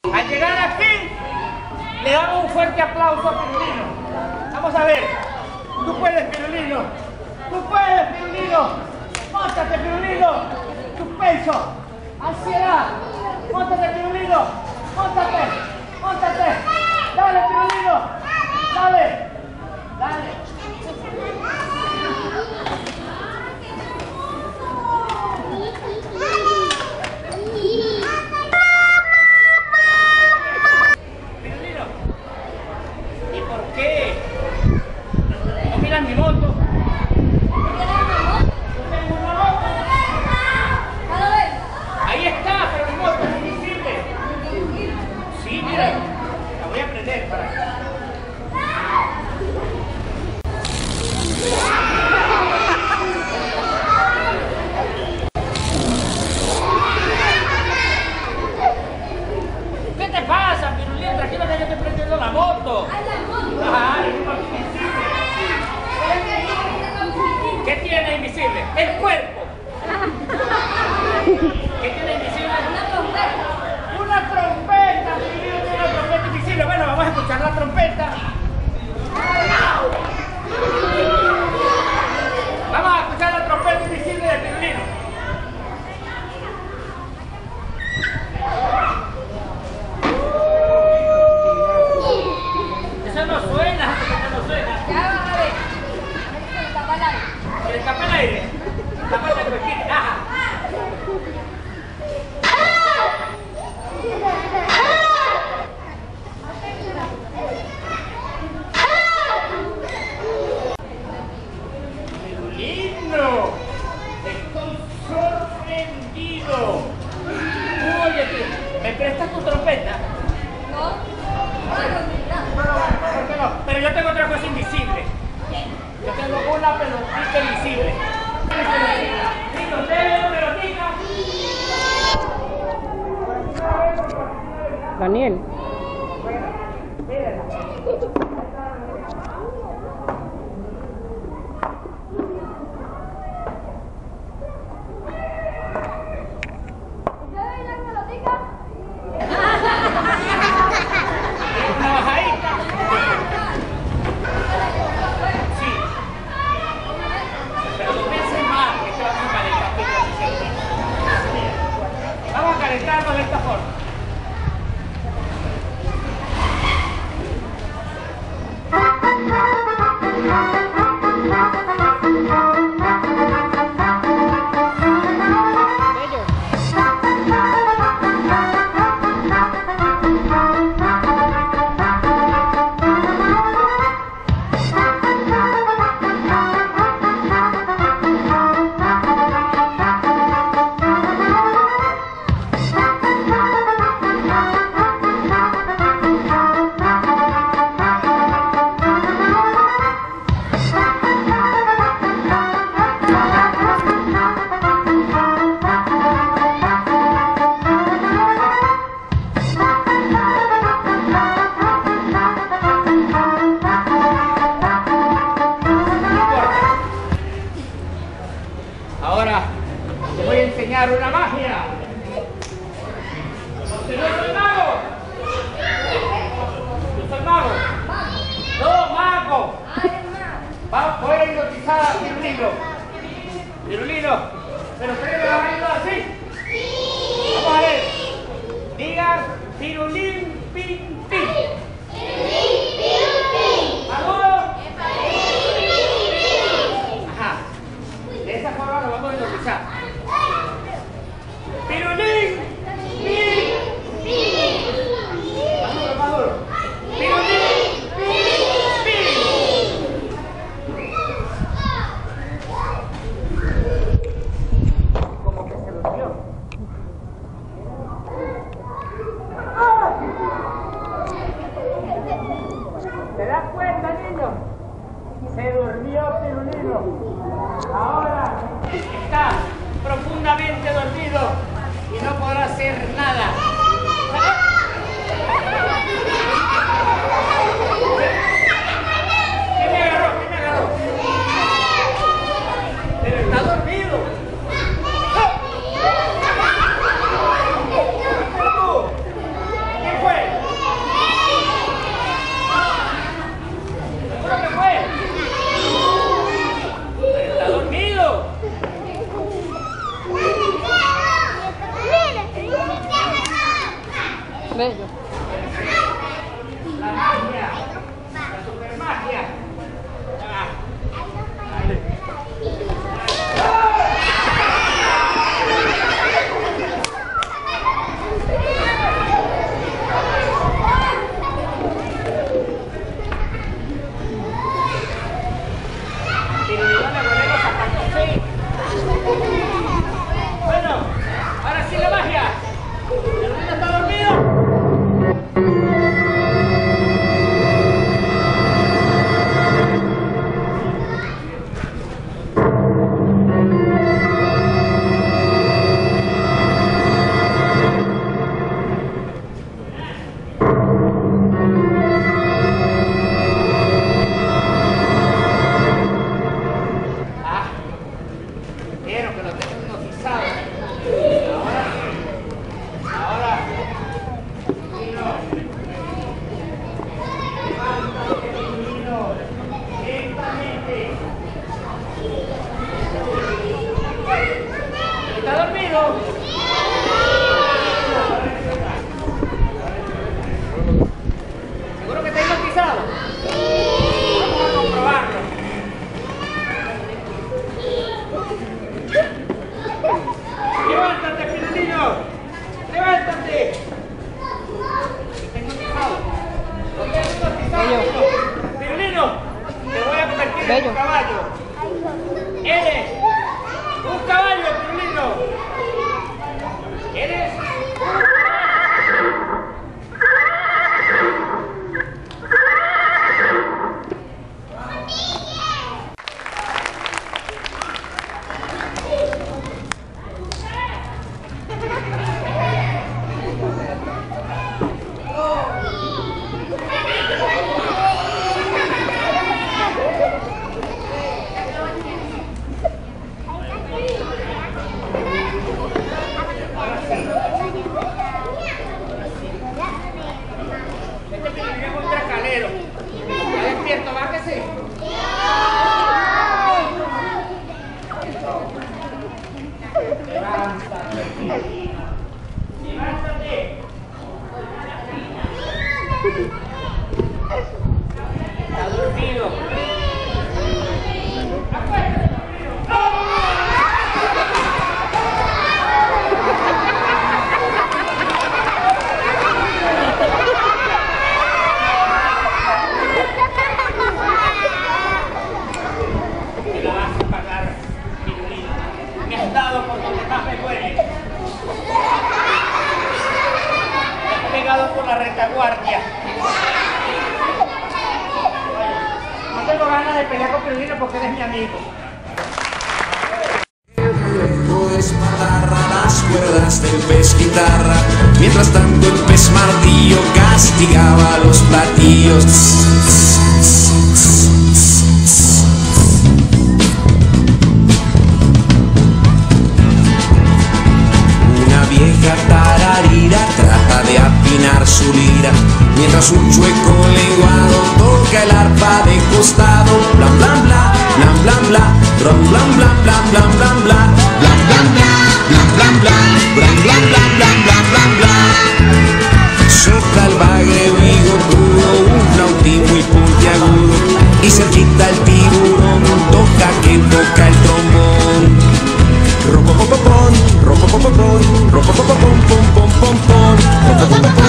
Al llegar aquí, le damos un fuerte aplauso a Pirulino. Vamos a ver. Tú puedes, Pirulino. Tú puedes, Pirulino. Móntate, Pirulino. Suspenso. Ansiedad. Móntate, Pirulino. Móntate. Móntate. Dale, Pirulino. Dale. Dale. Mi moto. Ahí está, pero mi moto es invisible. Sí, mira, la voy a prender para acá. ¿Qué te pasa, Pirulín? Tranquilo que yo estoy prendiendo la moto. ¿Qué tiene invisible? El cuerpo. ¿Qué tiene invisible? Una trompeta. Una trompeta. Pirulino tiene una trompeta invisible. Bueno, vamos a escuchar la trompeta. Vamos a escuchar la trompeta invisible de Pirulino. Eso no suena. Eso no suena. Ya vas a ver. ¿Quieres tapar el aire? Tapa el aire. Ajá. Pirulino, estoy sorprendido. Oye, ¿me prestas tu trompeta? No. ¿Por qué no? Pero yo tengo otra cosa invisible. Yo tengo una pelotita invisible. Daniel. Una bajadita. Sí. Pero no pienses mal, que te vamos a calentar. Vamos a calentarnos de esta forma. Ahora te voy a enseñar una magia. ¡Yo soy mago! ¡Yo soy mago! ¡No, mago! Voy a hipnotizar a Pirulino. Pirulino, ¿pero ustedes me van a ayudar así? Vamos a ver. Digan Pirulín, pin, pin. ¿Agudo? Ajá. De esa forma lo vamos a hipnotizar. Pirulín, pin, pin. Más duro, más duro. Pirulín, pin, pin. Como que se lo dio. Bello. La magia, la supermagia. Ah, dale. Bueno, ahora sí la magia. ¿El niño está dormido? Quiero que lo tengan hipnotizado. Ahora, niño. Levántate, niño. Lentamente. ¿Está dormido? ¿Seguro que está hipnotizado? Vamos a comprobarlo. ¡Levántate, Pirulino! ¡Levántate! Está hipnotizado. No te has hipnotizado. Pirulino, te voy a convertir en un caballo. Eres un caballo, Pirulino. Eres un tracalero. ¿Está despierto? Bájese. Levántate. Levántate. Está dormido. Acuéstate. Te la vas a pagar, Pirulino. Me has dado por donde más me duele. Me has pegado por la retaguardia. No tengo ganas de pelear con Pirulino porque eres mi amigo. Desmadarra las cuerdas del pez guitarra, mientras tanto el pez martillo castigaba los platillos. Una vieja tararira trata de afinar su lira, mientras un chueco lenguado toca el arpa de costado. Blan blan bla, blan blan bla, blan blan bla, blan blan blan bla, blan blan bla, blan blan bla, blan blan bla, blan blan blan bla. Sopla el bagre bigotudo, un flautín muy puntiagudo, y cerquita el tiburón toca que toca el trombón. Ropopopopón, ropopopopón, ropopopopón, pom pom pom pom, ropopopopón.